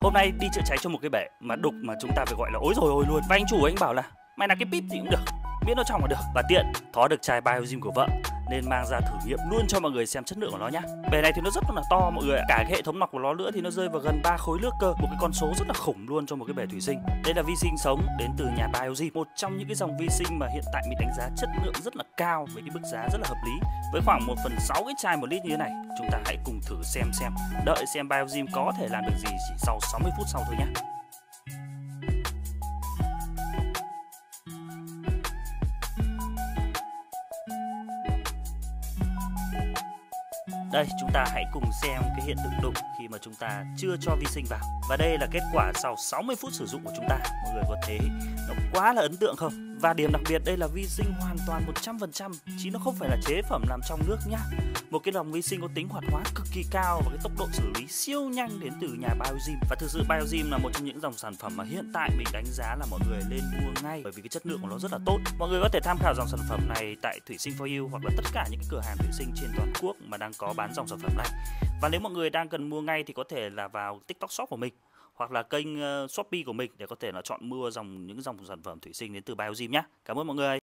Hôm nay đi chữa cháy cho một cái bể mà đục mà chúng ta phải gọi là ối rồi ôi luôn. Và anh chủ anh bảo là mày là cái píp gì cũng được, miễn nó trong là được. Và tiện thó được chai Biogym của vợ nên mang ra thử nghiệm luôn cho mọi người xem chất lượng của nó nhá. Bể này thì nó rất là to mọi người ạ. Cả cái hệ thống lọc của nó nữa thì nó rơi vào gần 3 khối nước cơ. Một cái con số rất là khủng luôn cho một cái bể thủy sinh. Đây là vi sinh sống đến từ nhà Biogym, một trong những cái dòng vi sinh mà hiện tại mình đánh giá chất lượng rất là cao với cái mức giá rất là hợp lý. Với khoảng 1/6 cái chai 1 lít như thế này, chúng ta hãy cùng thử xem. Đợi xem Biogym có thể làm được gì chỉ sau 60 phút sau thôi nhé. Đây, chúng ta hãy cùng xem cái hiện tượng đục khi mà chúng ta chưa cho vi sinh vào. Và đây là kết quả sau 60 phút sử dụng của chúng ta. Mọi người có thấy nó quá là ấn tượng không? Và điểm đặc biệt đây là vi sinh hoàn toàn 100%, chứ nó không phải là chế phẩm làm trong nước nhá. Một cái dòng vi sinh có tính hoạt hóa cực kỳ cao và cái tốc độ xử lý siêu nhanh đến từ nhà Biogym. Và thực sự Biogym là một trong những dòng sản phẩm mà hiện tại mình đánh giá là mọi người nên mua ngay, bởi vì cái chất lượng của nó rất là tốt. Mọi người có thể tham khảo dòng sản phẩm này tại Thủy Sinh For You hoặc là tất cả những cái cửa hàng thủy sinh trên toàn quốc mà đang có bán dòng sản phẩm này. Và nếu mọi người đang cần mua ngay thì có thể là vào TikTok Shop của mình hoặc là kênh Shopee của mình để có thể là chọn mua những dòng sản phẩm thủy sinh đến từ Biogym nhé. Cảm ơn mọi người.